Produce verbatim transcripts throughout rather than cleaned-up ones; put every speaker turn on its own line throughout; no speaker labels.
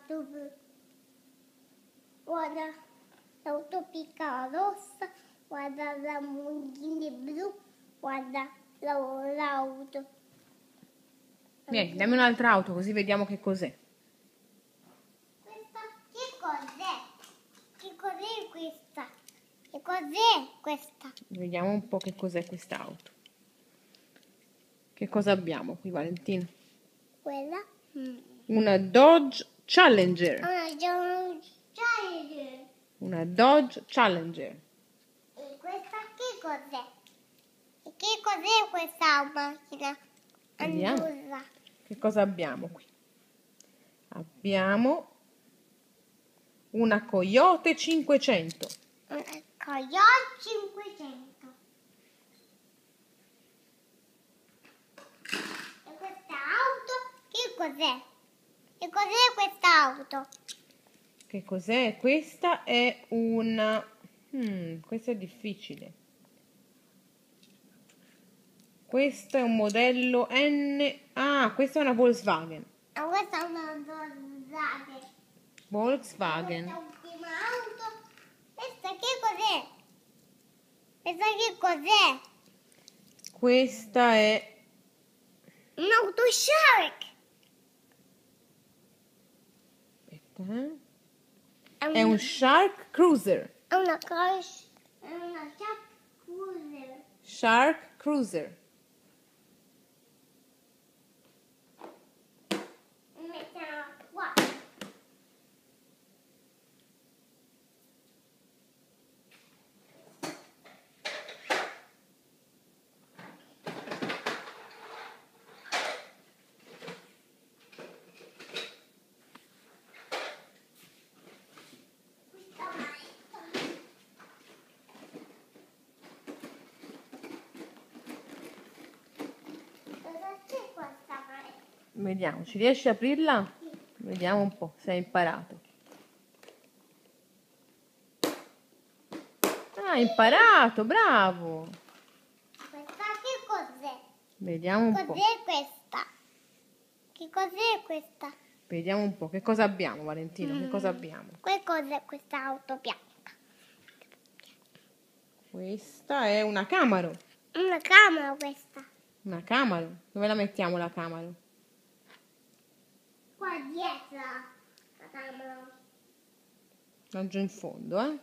l'auto blu. Guarda l'auto piccola rossa, guarda la lamborghini blu, guarda l'auto.
Vieni, dammi un'altra auto così vediamo che cos'è.
Questa che cos'è? Che cos'è questa? Che cos'è questa?
Vediamo un po' che cos'è quest'auto. Che cosa abbiamo qui, Valentina?
Quella? Mm.
Una Dodge Challenger.
Una Dodge Challenger.
Una Dodge Challenger.
E questa che cos'è? E che cos'è questa macchina?
Vediamo.
Annusa.
Che cosa abbiamo qui? Abbiamo una Coyote cinquecento.
Una Coyote cinquecento. E questa auto che cos'è? Che cos'è questa auto?
Che cos'è? Questa è una... Hmm, questa è difficile. Questo è un modello N... Ah, questa è una Volkswagen.
Ah, questa è una Volkswagen.
Volkswagen.
Questa ultima auto. Questa che cos'è? Questa che cos'è?
Questa è...
Un'auto Shark.
Aspetta, eh.
È,
È un Shark Cruiser.
È una cruise. È una Shark Cruiser.
Shark Cruiser.
Mettiamola qua. Cosa c'è questa maestra?
Vediamo, ci riesci a aprirla? Vediamo un po' se hai imparato. Ah, hai imparato, bravo!
Questa che cos'è?
Vediamo un po'.
Cos'è questa? Che cos'è questa?
Vediamo un po'. Che cosa abbiamo, Valentino? Che cosa abbiamo?
Che cos'è questa auto bianca?
Questa è una Camaro.
Una camera questa.
Una Camaro. Dove la mettiamo la Camaro?
Qua dietro la camera.
Laggiù in fondo, eh?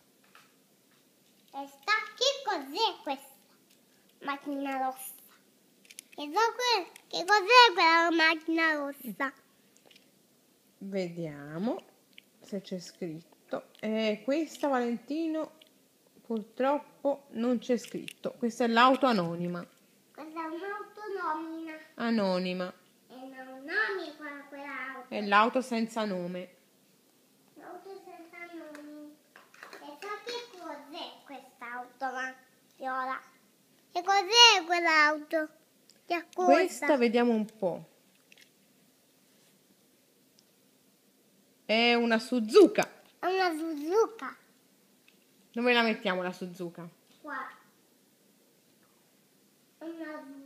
Questa che cos'è questa? Macchina rossa. Che, so que- che cos'è quella macchina rossa?
Vediamo se c'è scritto. Eh, questa, Valentino, purtroppo non c'è scritto. Questa è l'auto anonima.
Questa è un'auto nomina.
Anonima.
E non nomi quella, quell'auto.
È l'auto senza nome.
L'auto senza nomi. E so che cos'è quest'auto, ma viola? Che cos'è quell'auto? Che accorta?
Questa vediamo un po'. È una Suzuka.
È una Suzuka.
Dove la mettiamo la Suzuka?
Qua. È una Suzuka.